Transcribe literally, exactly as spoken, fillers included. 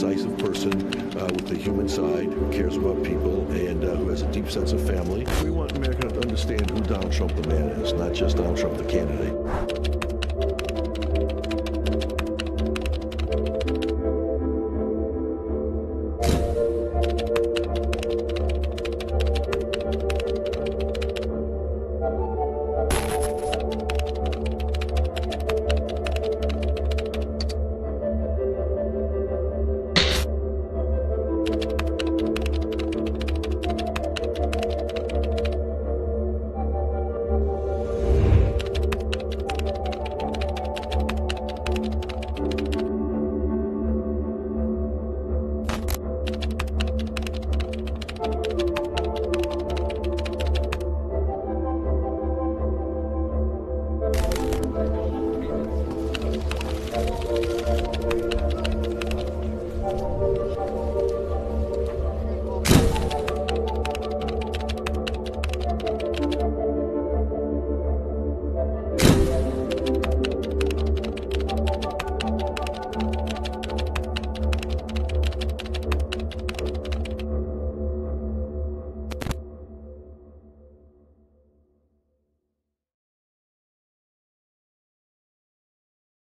decisive person uh, with the human side who cares about people and uh, who has a deep sense of family. We want America to understand who Donald Trump the man is, not just Donald Trump the candidate.